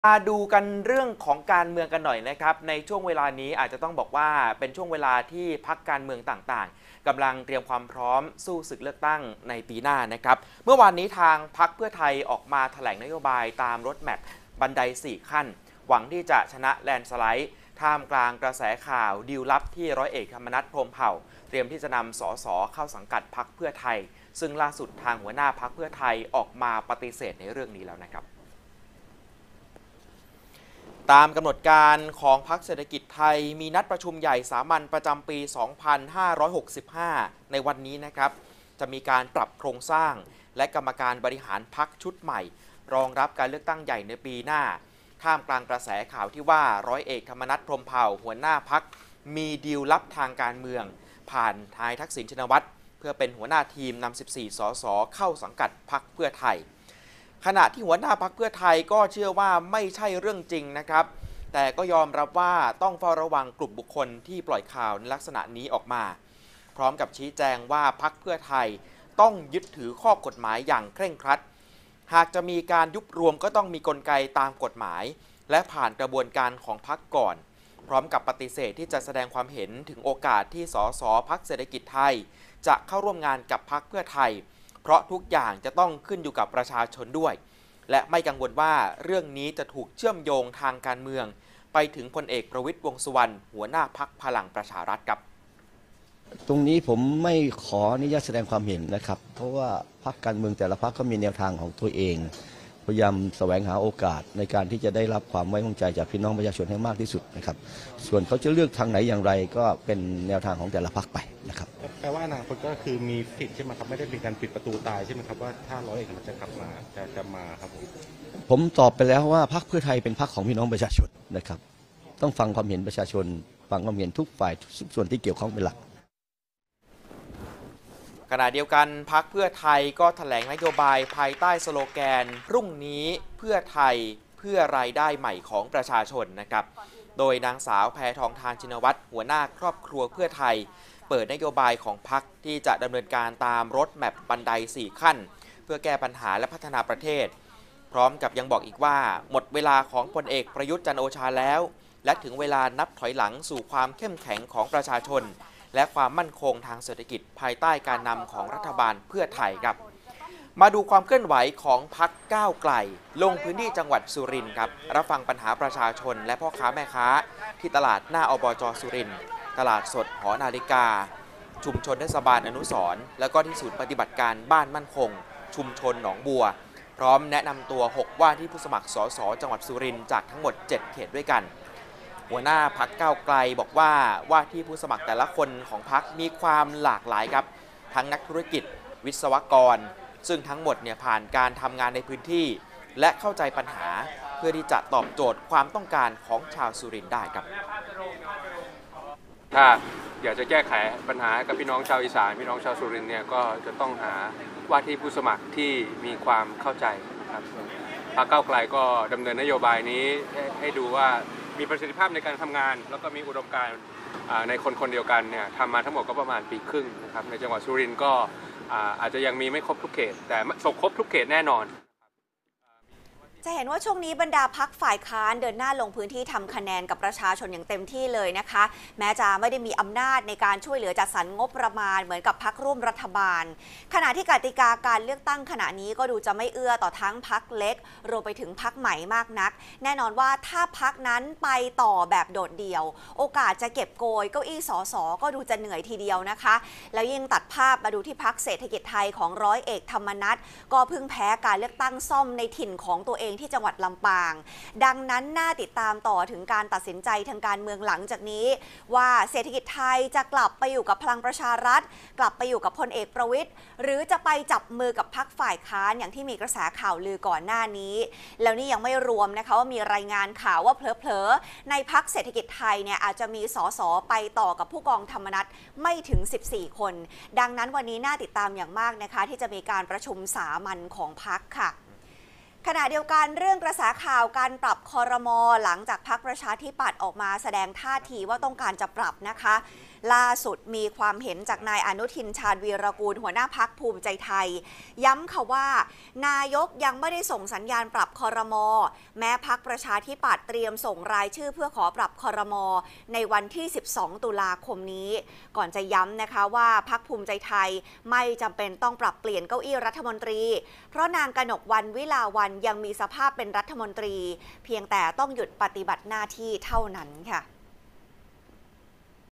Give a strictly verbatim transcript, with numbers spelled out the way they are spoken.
มาดูกันเรื่องของการเมืองกันหน่อยนะครับในช่วงเวลานี้อาจจะต้องบอกว่าเป็นช่วงเวลาที่พรรคการเมืองต่างๆกำลังเตรียมความพร้อมสู้ศึกเลือกตั้งในปีหน้านะครับเมื่อวานนี้ทางพรรคเพื่อไทยออกมาแถลงนโยบายตามรถแมพบันไดสี่ขั้นหวังที่จะชนะแลนด์สไลด์ท่ามกลางกระแสข่าวดีลลับที่ร้อยเอกธรรมนัฐ พรหมเผ่าเตรียมที่จะนำสสเข้าสังกัดพรรคเพื่อไทยซึ่งล่าสุดทางหัวหน้าพรรคเพื่อไทยออกมาปฏิเสธในเรื่องนี้แล้วนะครับตามกำหนดการของพรรคเศรษฐกิจไทยมีนัดประชุมใหญ่สามัญประจำปี สองพันห้าร้อยหกสิบห้า ในวันนี้นะครับจะมีการปรับโครงสร้างและกรรมการบริหารพรรคชุดใหม่รองรับการเลือกตั้งใหญ่ในปีหน้าท่ามกลางกระแสข่าวที่ว่าร้อยเอกธรรมนัฐ พรหมเผ่าหัวหน้าพรรคมีดีลลับทางการเมืองผ่านนายทักษิณชินวัตรเพื่อเป็นหัวหน้าทีมนำสิบสี่สสเข้าสังกัดพรรคเพื่อไทยขณะที่หัวหน้าพรรคเพื่อไทยก็เชื่อว่าไม่ใช่เรื่องจริงนะครับแต่ก็ยอมรับว่าต้องเฝ้าระวังกลุ่มบุคคลที่ปล่อยข่าวในลักษณะนี้ออกมาพร้อมกับชี้แจงว่าพรรคเพื่อไทยต้องยึดถือข้อกฎหมายอย่างเคร่งครัดหากจะมีการยุบรวมก็ต้องมีกลไกตามกฎหมายและผ่านกระบวนการของพรรคก่อนพร้อมกับปฏิเสธที่จะแสดงความเห็นถึงโอกาสที่สสพรรคเศรษฐกิจไทยจะเข้าร่วมงานกับพรรคเพื่อไทยเพราะทุกอย่างจะต้องขึ้นอยู่กับประชาชนด้วยและไม่กังวลว่าเรื่องนี้จะถูกเชื่อมโยงทางการเมืองไปถึงพลเอกประวิตร วงษ์สุวรรณหัวหน้าพรรคพลังประชารัฐครับตรงนี้ผมไม่ขออนุญาตแสดงความเห็นนะครับเพราะว่าพรรคการเมืองแต่ละพรรคก็มีแนวทางของตัวเองพยายามแสวงหาโอกาสในการที่จะได้รับความไว้วางใจจากพี่น้องประชาชนให้มากที่สุดนะครับส่วนเขาจะเลือกทางไหนอย่างไรก็เป็นแนวทางของแต่ละพรรคไปนะครับแปลว่าอนาคตก็คือมีสิทธิ์ใช่ไหมครับไม่ได้เป็นการปิดประตูตายใช่ไหมครับว่าถ้าร้อยเอกมันจะกลับมาจะจะมาครับผมผมตอบไปแล้วว่าพรรคเพื่อไทยเป็นพรรคของพี่น้องประชาชนนะครับต้องฟังความเห็นประชาชนฟังความเห็นทุกฝ่ายทุกส่วนที่เกี่ยวข้องเป็นหลักขณะเดียวกันพรรคเพื่อไทยก็แถลงนโยบายภายใต้สโลแกนพรุ่งนี้เพื่อไทยเพื่อรายได้ใหม่ของประชาชนนะครับโดยนางสาวแพทองธารชินวัตรหัวหน้าครอบครัวเพื่อไทยเปิดนโยบายของพรรคที่จะดำเนินการตามรถแมพบันไดสี่ขั้นเพื่อแก้ปัญหาและพัฒนาประเทศพร้อมกับยังบอกอีกว่าหมดเวลาของพลเอกประยุทธ์จันทร์โอชาแล้วและถึงเวลานับถอยหลังสู่ความเข้มแข็งของประชาชนและความมั่นคงทางเศรษฐกิจภายใต้การนำของรัฐบาลเพื่อไทยครับมาดูความเคลื่อนไหวของพรรคก้าวไกลลงพื้นที่จังหวัดสุรินทร์ครับรับฟังปัญหาประชาชนและพ่อค้าแม่ค้าที่ตลาดหน้าอบจ.สุรินทร์ตลาดสดหอนาฬิกาชุมชนเทศบาลอนุสรณ์แล้วก็ที่ศูนย์ปฏิบัติการบ้านมั่นคงชุมชนหนองบัวพร้อมแนะนำตัวหกว่าที่ผู้สมัครสสจังหวัดสุรินทร์จากทั้งหมดเจ็ดเขตด้วยกันหัวหน้าพรรคก้าวไกลบอกว่าว่าที่ผู้สมัครแต่ละคนของพรรคมีความหลากหลายครับทั้งนักธุรกิจวิศวกรซึ่งทั้งหมดเนี่ยผ่านการทำงานในพื้นที่และเข้าใจปัญหาเพื่อที่จะตอบโจทย์ความต้องการของชาวสุรินทร์ได้ครับถ้าอยากจะแก้ไขปัญหากับพี่น้องชาวอีสานพี่น้องชาวสุรินทร์เนี่ยก็จะต้องหาว่าที่ผู้สมัครที่มีความเข้าใจนะครับพรรคก้าวไกลก็ดำเนินนโยบายนี้ให้ดูว่ามีประสิทธิภาพในการทำงานแล้วก็มีอุดมการณ์ในคนคนเดียวกันเนี่ยทำมาทั้งหมดก็ประมาณปีครึ่งนะครับในจังหวัดสุรินทร์ก็อาจจะยังมีไม่ครบทุกเขตแต่ส่งครบทุกเขตแน่นอนจะเห็นว่าช่วงนี้บรรดาพรรคฝ่ายค้านเดินหน้าลงพื้นที่ทำคะแนนกับประชาชนอย่างเต็มที่เลยนะคะแม้จะไม่ได้มีอำนาจในการช่วยเหลือจัดสรรงบประมาณเหมือนกับพรรคร่วมรัฐบาลขณะที่กติกาการเลือกตั้งขณะนี้ก็ดูจะไม่เอื้อต่อทั้งพรรคเล็กรวมไปถึงพรรคใหม่มากนักแน่นอนว่าถ้าพรรคนั้นไปต่อแบบโดดเดี่ยวโอกาสจะเก็บโกยเก้าอี้สสก็ดูจะเหนื่อยทีเดียวนะคะแล้วยิ่งตัดภาพมาดูที่พรรคเศรษฐกิจไทยของร้อยเอกธรรมนัสก็เพิ่งแพ้การเลือกตั้งซ่อมในถิ่นของตัวเองที่จังหวัดลำปางดังนั้นน่าติดตามต่อถึงการตัดสินใจทางการเมืองหลังจากนี้ว่าเศรษฐกิจไทยจะกลับไปอยู่กับพลังประชารัฐกลับไปอยู่กับพลเอกประวิตรหรือจะไปจับมือกับพรรคฝ่ายค้านอย่างที่มีกระแสข่าวลือก่อนหน้านี้แล้วนี่ยังไม่รวมนะคะว่ามีรายงานข่าวว่าเผลอๆในพรรคเศรษฐกิจไทยเนี่ยอาจจะมีสสไปต่อกับผู้กองธรรมนัสไม่ถึงสิบสี่คนดังนั้นวันนี้น่าติดตามอย่างมากนะคะที่จะมีการประชุมสามัญของพรรคค่ะขณะเดียวกันเรื่องกระแสข่าวการปรับครม.หลังจากพรรคประชาธิปัตย์ออกมาแสดงท่าทีว่าต้องการจะปรับนะคะล่าสุดมีความเห็นจากนายอนุทินชาญวีรกูลหัวหน้าพรรคภูมิใจไทยย้ำค่ะว่านายกยังไม่ได้ส่งสัญญาณปรับครม.แม้พรรคประชาธิปัตย์เตรียมส่งรายชื่อเพื่อขอปรับครม.ในวันที่สิบสองตุลาคมนี้ก่อนจะย้ำนะคะว่าพรรคภูมิใจไทยไม่จำเป็นต้องปรับเปลี่ยนเก้าอี้รัฐมนตรีเพราะนางกนกวรรณวิลาวัลย์ยังมีสภาพเป็นรัฐมนตรีเพียงแต่ต้องหยุดปฏิบัติหน้าที่เท่านั้นค่ะ